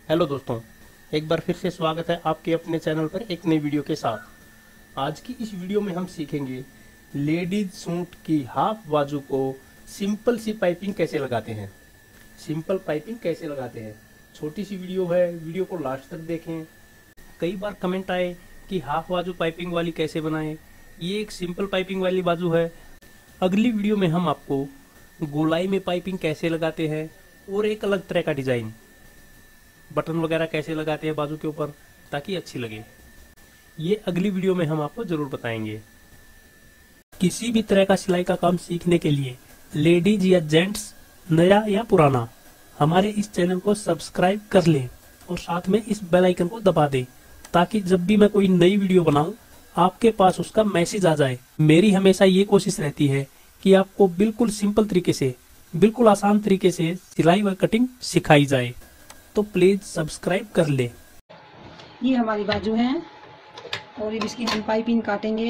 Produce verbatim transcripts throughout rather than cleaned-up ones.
Hello दोस्तों, एक बार फिर से स्वागत है आपके अपने चैनल पर एक नई वीडियो के साथ। आज की इस वीडियो में हम सीखेंगे लेडीज सूट की हाफ बाजू को सिंपल सी पाइपिंग कैसे लगाते हैं। सिंपल पाइपिंग कैसे लगाते हैं, छोटी सी वीडियो है, वीडियो को लास्ट तक देखें। कई बार कमेंट आए कि हाफ बाजू पाइपिंग वाली कैसे बनाएं। ये एक सिंपल पाइपिंग वाली बाजू है। अगली वीडियो में हम आपको गोलाई में पाइपिंग कैसे लगाते हैं और एक अलग तरह का डिजाइन, बटन वगैरह कैसे लगाते हैं बाजू के ऊपर ताकि अच्छी लगे, ये अगली वीडियो में हम आपको जरूर बताएंगे। किसी भी तरह का सिलाई का काम सीखने के लिए लेडीज या जेंट्स, नया या पुराना, हमारे इस चैनल को सब्सक्राइब कर लें और साथ में इस बेल आइकन को दबा दें ताकि जब भी मैं कोई नई वीडियो बनाऊं आपके पास उसका मैसेज आ जाए। मेरी हमेशा ये कोशिश रहती है कि आपको बिल्कुल सिंपल तरीके से, बिल्कुल आसान तरीके से सिलाई व कटिंग सिखाई जाए, तो प्लीज सब्सक्राइब कर ले। ये हमारी बाजू है और इसकी हम पाइपिंग काटेंगे।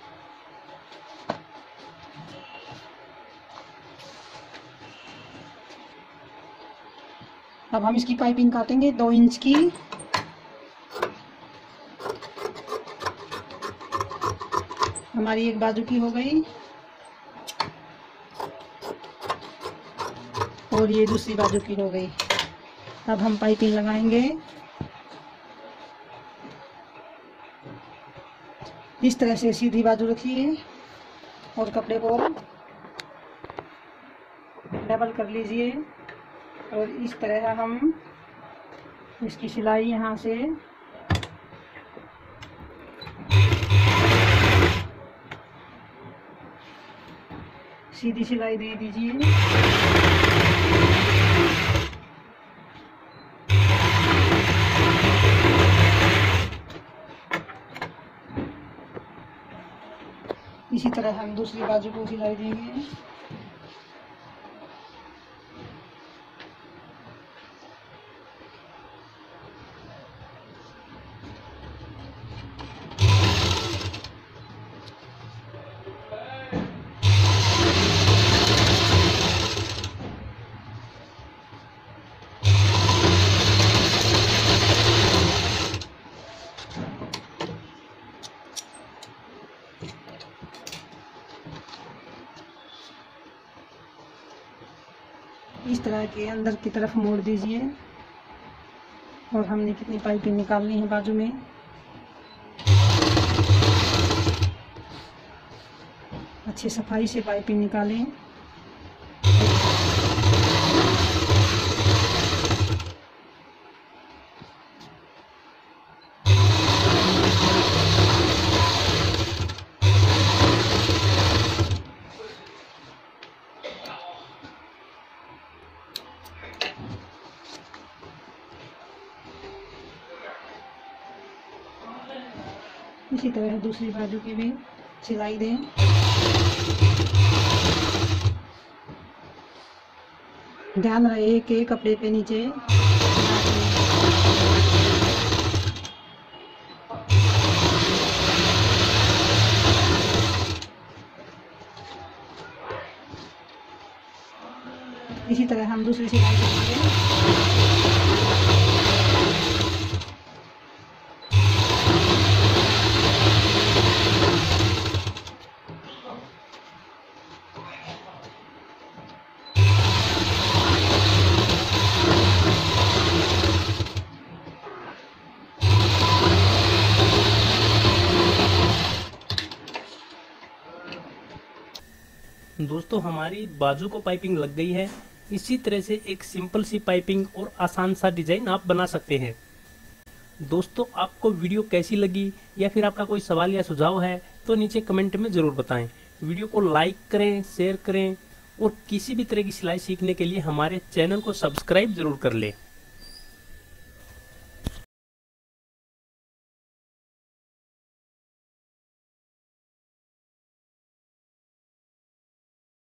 अब हम इसकी पाइपिंग काटेंगे दो इंच की। हमारी एक बाजू की हो गई और ये दूसरी बाजू की हो गई। अब हम पाइपिंग लगाएंगे। इस तरह से सीधी बाजू रखिए और कपड़े को डबल कर लीजिए और इस तरह हम इसकी सिलाई यहाँ से सीधी सिलाई दे दीजिए। इसी तरह हम दूसरी बाजू को सिलाई देंगे। इस तरह के अंदर की तरफ मोड़ दीजिए और हमने कितनी पाइपिंग निकालनी है बाजू में। अच्छे सफाई से पाइपिंग निकालें। इसी तरह दूसरी बाजू की भी सिलाई दें। ध्यान रहे कि कपड़े पे नीचे इसी तरह हम दूसरी सिलाई करेंगे। दोस्तों, हमारी बाजू को पाइपिंग लग गई है। इसी तरह से एक सिंपल सी पाइपिंग और आसान सा डिजाइन आप बना सकते हैं। दोस्तों, आपको वीडियो कैसी लगी या फिर आपका कोई सवाल या सुझाव है तो नीचे कमेंट में जरूर बताएं। वीडियो को लाइक करें, शेयर करें और किसी भी तरह की सिलाई सीखने के लिए हमारे चैनल को सब्सक्राइब जरूर कर लें।